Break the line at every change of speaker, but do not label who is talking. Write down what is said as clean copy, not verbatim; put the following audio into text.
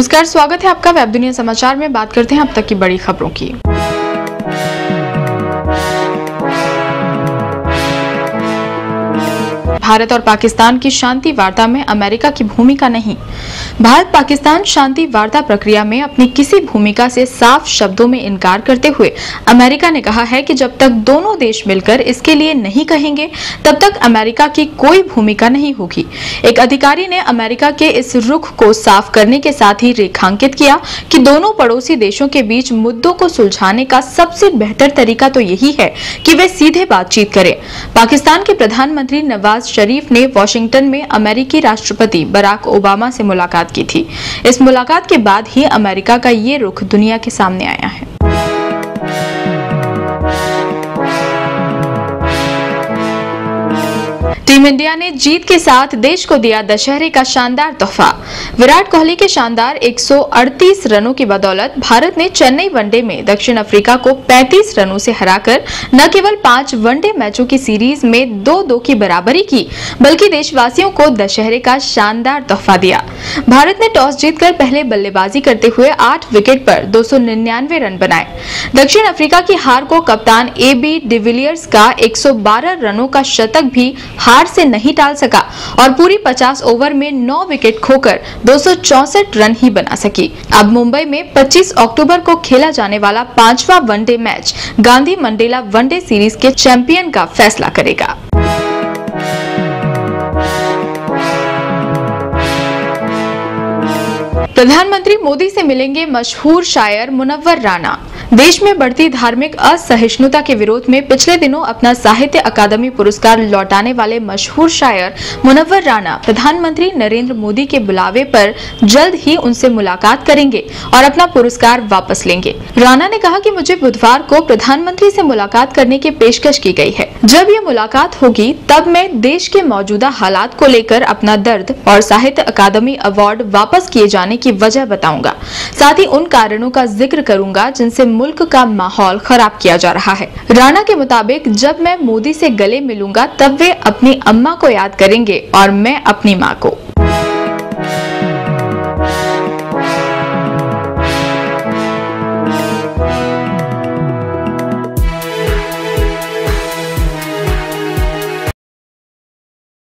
नमस्कार, स्वागत है आपका वेब दुनिया समाचार में। बात करते हैं अब तक की बड़ी खबरों की। भारत और पाकिस्तान की शांति वार्ता में अमेरिका की भूमिका नहीं। भारत पाकिस्तान शांति वार्ता प्रक्रिया में अपनी किसी भूमिका से साफ शब्दों में इनकार करते हुए अमेरिका ने कहा है कि जब तक दोनों देश मिलकर इसके लिए नहीं कहेंगे तब तक अमेरिका की कोई भूमिका नहीं होगी। एक अधिकारी ने अमेरिका के इस रुख को साफ करने के साथ ही रेखांकित किया कि दोनों पड़ोसी देशों के बीच मुद्दों को सुलझाने का सबसे बेहतर तरीका तो यही है कि वे सीधे बातचीत करें। पाकिस्तान के प्रधानमंत्री नवाज शरीफ ने वॉशिंगटन में अमेरिकी राष्ट्रपति बराक ओबामा से मुलाकात की थी। इस मुलाकात के बाद ही अमेरिका का ये रुख दुनिया के सामने आया है। टीम इंडिया ने जीत के साथ देश को दिया दशहरे का शानदार तोहफा। विराट कोहली के शानदार 138 रनों की बदौलत भारत ने चेन्नई वनडे में दक्षिण अफ्रीका को 35 रनों से हराकर न केवल 5 वनडे मैचों की सीरीज में 2-2 की बराबरी की, बल्कि देशवासियों को दशहरे का शानदार तोहफा दिया। भारत ने टॉस जीतकर पहले बल्लेबाजी करते हुए 8 विकेट पर 299 रन बनाए। दक्षिण अफ्रीका की हार को कप्तान AB डिविलियर्स का 112 रनों का शतक भी हार से नहीं टाल सका और पूरी 50 ओवर में 9 विकेट खोकर 264 रन ही बना सकी। अब मुंबई में 25 अक्टूबर को खेला जाने वाला 5वां one day match Gandhi Mandela one day series के चैंपियन का फैसला करेगा। प्रधानमंत्री मोदी से मिलेंगे मशहूर शायर मुनव्वर राना। देश में बढ़ती धार्मिक असहिष्णुता के विरोध में पिछले दिनों अपना साहित्य अकादमी पुरस्कार लौटाने वाले मशहूर शायर मुनव्वर राना प्रधानमंत्री नरेंद्र मोदी के बुलावे पर जल्द ही उनसे मुलाकात करेंगे और अपना पुरस्कार वापस लेंगे। राना ने कहा कि मुझे बुधवार को प्रधानमंत्री से मुलाकात करने की पेशकश की गई है। जब ये मुलाकात होगी तब मैं देश के मौजूदा हालात को लेकर अपना दर्द और साहित्य अकादमी अवार्ड वापस किए जाने की वजह बताऊंगा। साथ ही उन कारणों का जिक्र करूंगा जिनसे मुल्क का माहौल खराब किया जा रहा है। राणा के मुताबिक जब मैं मोदी से गले मिलूंगा तब वे अपनी अम्मा को याद करेंगे और मैं अपनी माँ को।